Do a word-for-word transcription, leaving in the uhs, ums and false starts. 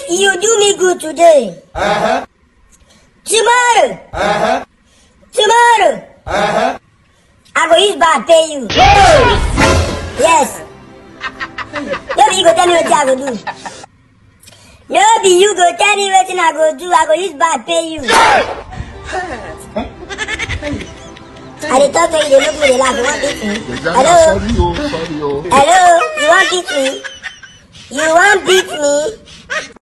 If you do me good today, Uh-huh. tomorrow, Uh-huh. tomorrow, Uh-huh. I go use bad pay you. Yes. No be you go tell me what I go do. No be you go tell me what I go do. I go use bad pay you. I dey talk to you, they look me, they laugh. You want beat me? Hello? Sorry, oh, sorry, oh. Hello? You want beat me? You want beat me?